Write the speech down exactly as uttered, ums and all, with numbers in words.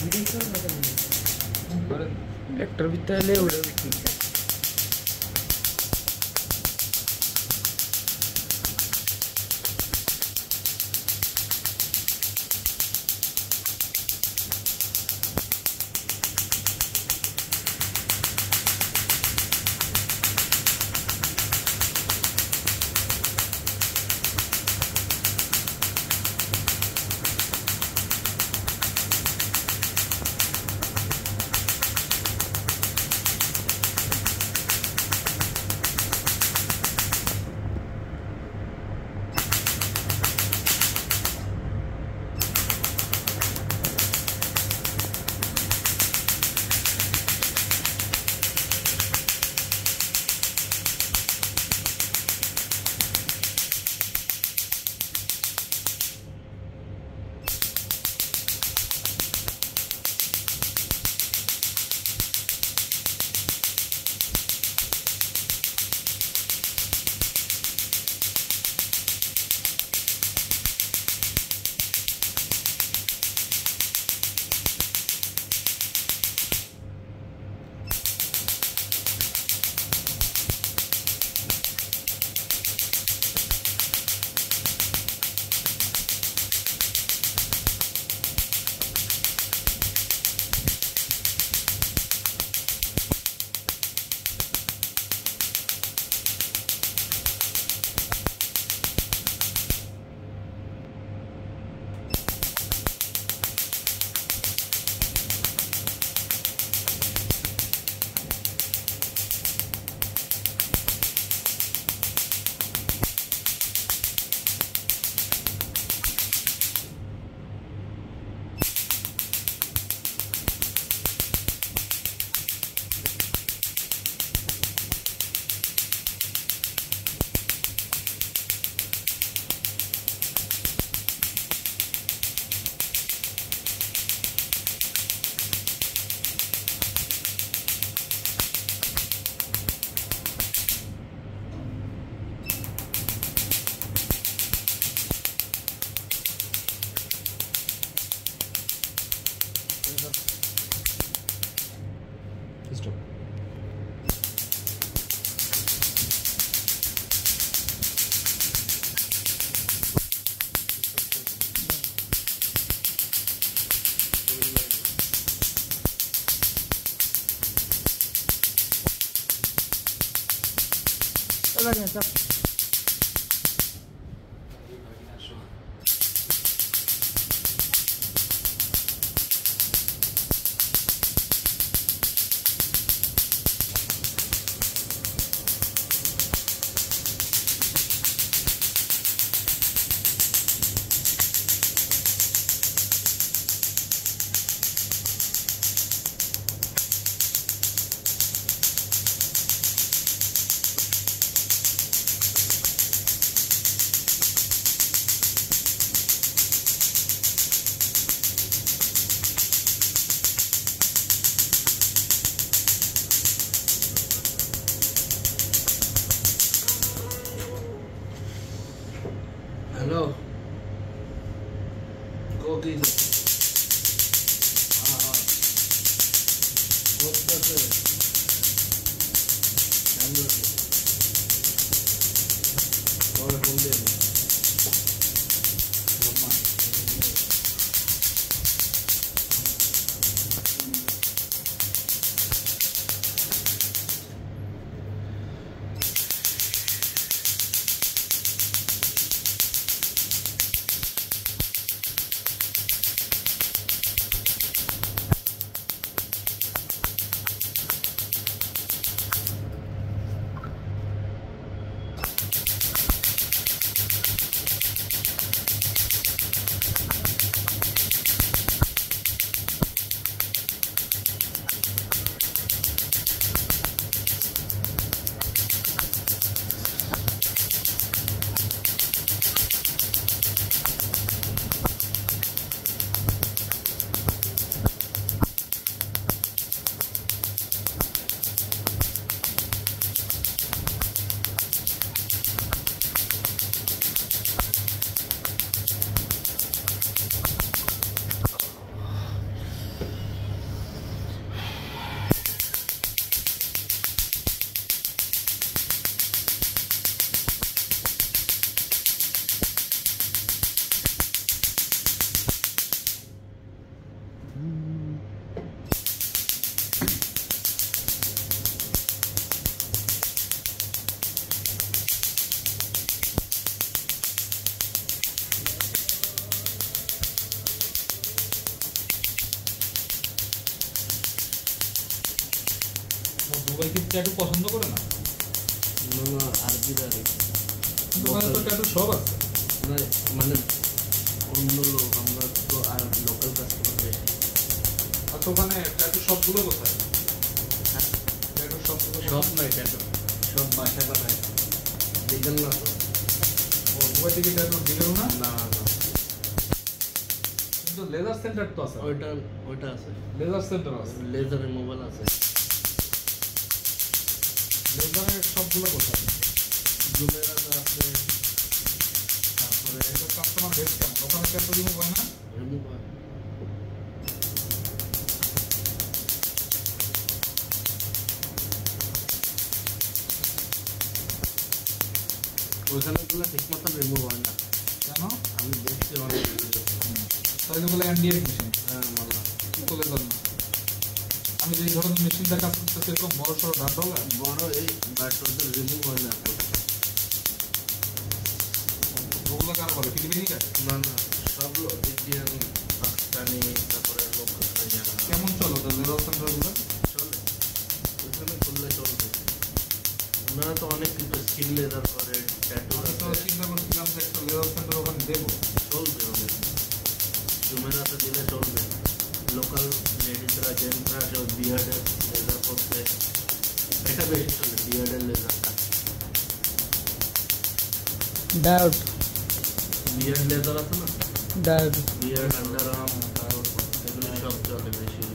Actor बित्ताले एवढं विकलं. Stop. Lagi stop. Hello. Go get it. हाँ हाँ. बहुत कैसे? बैंगलोर से. और घूम ले. সবাই কি ট্যাটু পছন্দ করে না? না না আরবি আর কিন্তু ওখানে তো ট্যাটু সব আছে। মানে অন্য লোক, আমরা তো আর লোকাল কাস্টমার বেশি। আচ্ছা ওখানে ট্যাটু সবগুলো কোথায়? হ্যাঁ ট্যাটু সবগুলো সব নয় ট্যাটু, সব বাসায় বানায়। দেখেন না তো? ও ওই দিকে ট্যাটু দিলেও না? না না কিন্তু লেজার সেন্টার তো আছে। ওইটা ওইটা আছে, লেজার সেন্টার আছে। লেজারের মোবাইল আছে। লেজারের সবগুলো কোথায়? জুমের আছে, তারপরে এটা কাস্টমার বেস কেমন? ওখানে ট্যাটু রিমুভ হয় না? রিমুভ হয়। ওইখানে গুলো ঠিক মতন রিমুভ হয় না। কেন? আমি দেখছি অনেক ভিডিও। তাহলে বলে এনডিএর মেশিন হ্যাঁ মাল্লা তো লেজার না। আমি যেই ধরনের মেশিনটা কাজ করতেছি এরকম বড় সড়ো ডাট ডলা বড় এই বাট ওদের রিমুভ হয় না। ওগুলো কারো বলে ফিলিপিনিকা? না না সব লোক ইন্ডিয়ান, পাকিস্তানি, তারপরে লোক কেমন চলো তো লেজার সেন্টারগুলো? চলে, ওইখানে করলে চলবে। ওনারা তো অনেক কিছু স্কিন লেদার করে, ট্যাটু আমি তো চিন্তা করছিলাম যে একটা লেজার সেন্টার ওখানে দেবো। চলবে ওদের। জুমেরাতে দিলে চলবে। লোকাল লেডিসরা জেন্টসরা সব বিয়ার্ডের লেজার করতে, এটা বেশি চলে বিয়ার্ডের লেজারটা। ডাউট বিয়ার্ড লেজার আছে না, ডাউট বিয়ার্ড আন্ডার আর্ম, এগুলো সব চলে বেশি।